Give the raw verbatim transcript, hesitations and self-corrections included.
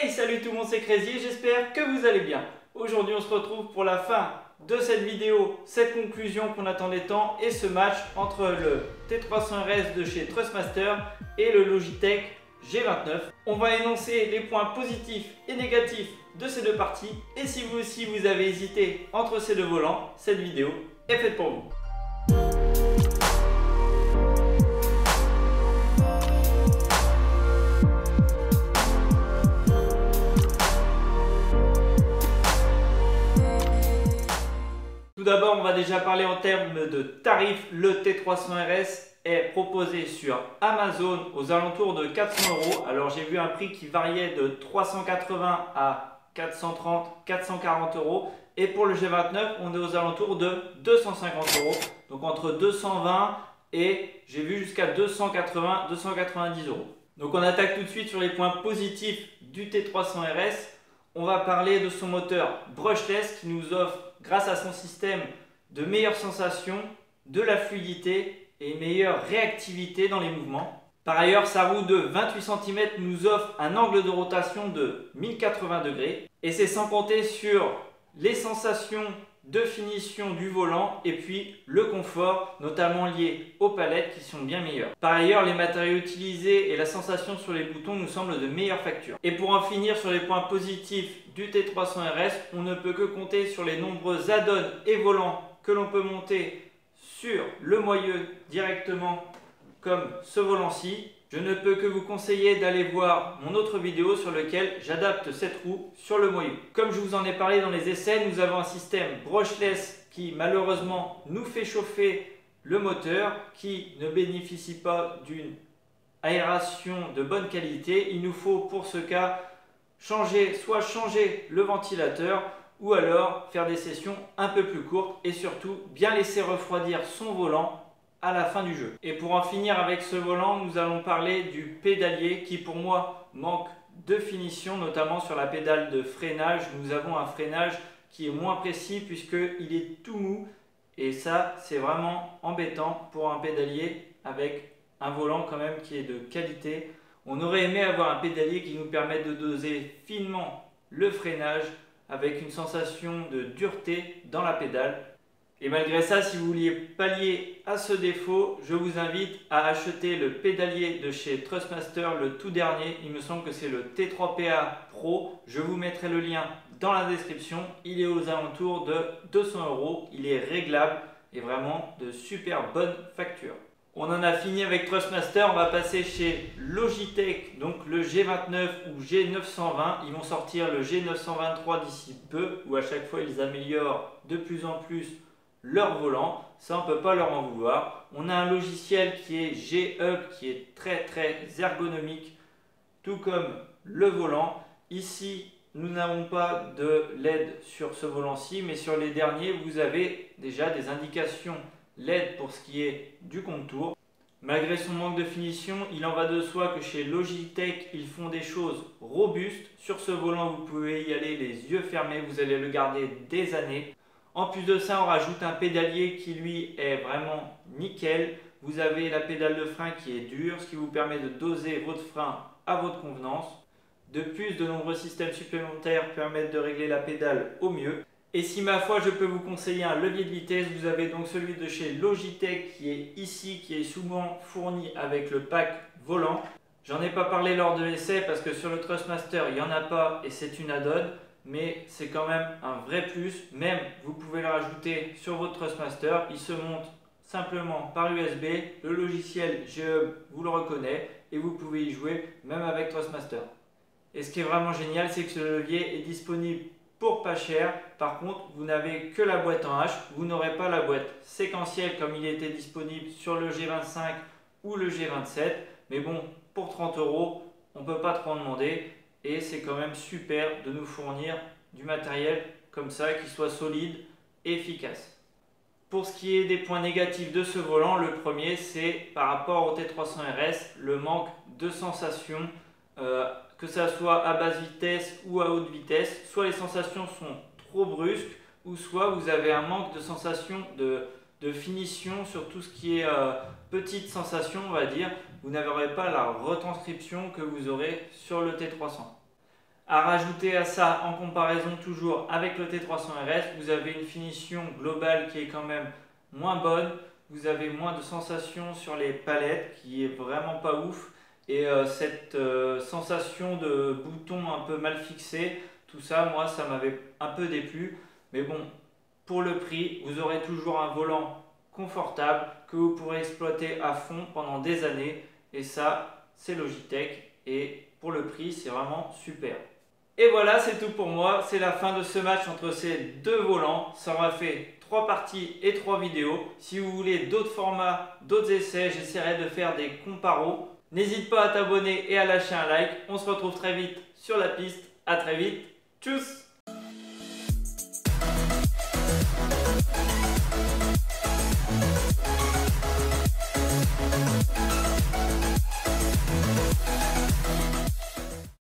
Hey, salut tout le monde, c'est Crazy, j'espère que vous allez bien. Aujourd'hui on se retrouve pour la fin de cette vidéo, cette conclusion qu'on attendait tant et ce match entre le T trois cents R S de chez Trustmaster et le Logitech G vingt-neuf. On va énoncer les points positifs et négatifs de ces deux parties et si vous aussi vous avez hésité entre ces deux volants, cette vidéo est faite pour vous. Tout d'abord, on va déjà parler en termes de tarifs. Le T trois cents R S est proposé sur Amazon aux alentours de quatre cents euros. Alors, j'ai vu un prix qui variait de trois cent quatre-vingts à quatre cent trente, quatre cent quarante euros. Et pour le G vingt-neuf, on est aux alentours de deux cent cinquante euros. Donc, entre deux cent vingt et j'ai vu jusqu'à deux cent quatre-vingts, deux cent quatre-vingt-dix euros. Donc, on attaque tout de suite sur les points positifs du T trois cents R S. On va parler de son moteur brushless qui nous offre, grâce à son système, de meilleures sensations, de la fluidité et une meilleure réactivité dans les mouvements. Par ailleurs, sa roue de vingt-huit centimètres nous offre un angle de rotation de mille quatre-vingts degrés. Et c'est sans compter sur les sensations de finition du volant et puis le confort, notamment lié aux palettes qui sont bien meilleures. Par ailleurs, les matériaux utilisés et la sensation sur les boutons nous semblent de meilleure facture. Et pour en finir sur les points positifs du T trois cents R S, on ne peut que compter sur les nombreux add-ons et volants que l'on peut monter sur le moyeu directement comme ce volant-ci. Je ne peux que vous conseiller d'aller voir mon autre vidéo sur laquelle j'adapte cette roue sur le moyeu. Comme je vous en ai parlé dans les essais, nous avons un système brushless qui malheureusement nous fait chauffer le moteur, qui ne bénéficie pas d'une aération de bonne qualité. Il nous faut pour ce cas changer, soit changer le ventilateur ou alors faire des sessions un peu plus courtes et surtout bien laisser refroidir son volant à la fin du jeu. Et pour en finir avec ce volant, nous allons parler du pédalier qui pour moi manque de finition, notamment sur la pédale de freinage. Nous avons un freinage qui est moins précis puisqu'il est tout mou et ça c'est vraiment embêtant pour un pédalier avec un volant quand même qui est de qualité. On aurait aimé avoir un pédalier qui nous permette de doser finement le freinage avec une sensation de dureté dans la pédale. Et malgré ça, si vous vouliez pallier à ce défaut, je vous invite à acheter le pédalier de chez Trustmaster, le tout dernier. Il me semble que c'est le T trois P A Pro. Je vous mettrai le lien dans la description. Il est aux alentours de deux cents euros. Il est réglable et vraiment de super bonne facture. On en a fini avec Trustmaster. On va passer chez Logitech, donc le G vingt-neuf ou G neuf cent vingt. Ils vont sortir le G neuf cent vingt-trois d'ici peu, où à chaque fois ils améliorent de plus en plus leur volant. Ça on ne peut pas leur en vouloir. On a un logiciel qui est G-Hub qui est très très ergonomique, tout comme le volant. Ici nous n'avons pas de L E D sur ce volant-ci, mais sur les derniers vous avez déjà des indications L E D pour ce qui est du contour. Malgré son manque de finition, il en va de soi que chez Logitech ils font des choses robustes. Sur ce volant vous pouvez y aller les yeux fermés, vous allez le garder des années. En plus de ça, on rajoute un pédalier qui lui est vraiment nickel. Vous avez la pédale de frein qui est dure, ce qui vous permet de doser votre frein à votre convenance. De plus, de nombreux systèmes supplémentaires permettent de régler la pédale au mieux. Et si ma foi, je peux vous conseiller un levier de vitesse, vous avez donc celui de chez Logitech qui est ici, qui est souvent fourni avec le pack volant. J'en ai pas parlé lors de l'essai parce que sur le Trustmaster, il n'y en a pas et c'est une add-on. Mais c'est quand même un vrai plus. Même vous pouvez le rajouter sur votre Trustmaster. Il se monte simplement par U S B. Le logiciel G-Hub vous le reconnaît et vous pouvez y jouer même avec Trustmaster. Et ce qui est vraiment génial, c'est que ce levier est disponible pour pas cher. Par contre, vous n'avez que la boîte en H. Vous n'aurez pas la boîte séquentielle comme il était disponible sur le G vingt-cinq ou le G vingt-sept. Mais bon, pour trente euros, on ne peut pas trop en demander. Et c'est quand même super de nous fournir du matériel comme ça qui soit solide et efficace. Pour ce qui est des points négatifs de ce volant, le premier c'est par rapport au T trois cents R S, le manque de sensation, euh, que ça soit à basse vitesse ou à haute vitesse. Soit les sensations sont trop brusques ou soit vous avez un manque de sensation de, de finition sur tout ce qui est euh, petite sensation, on va dire. Vous n'aurez pas la retranscription que vous aurez sur le T trois cents. À rajouter à ça, en comparaison toujours avec le T trois cents R S, vous avez une finition globale qui est quand même moins bonne. Vous avez moins de sensations sur les palettes qui est vraiment pas ouf. Et euh, cette euh, sensation de bouton un peu mal fixé, tout ça, moi, ça m'avait un peu déplu. Mais bon, pour le prix, vous aurez toujours un volant confortable que vous pourrez exploiter à fond pendant des années. Et ça, c'est Logitech. Et pour le prix, c'est vraiment super. Et voilà, c'est tout pour moi. C'est la fin de ce match entre ces deux volants. Ça aura fait trois parties et trois vidéos. Si vous voulez d'autres formats, d'autres essais, j'essaierai de faire des comparos. N'hésite pas à t'abonner et à lâcher un like. On se retrouve très vite sur la piste. À très vite. Tchuss! We'll be right back.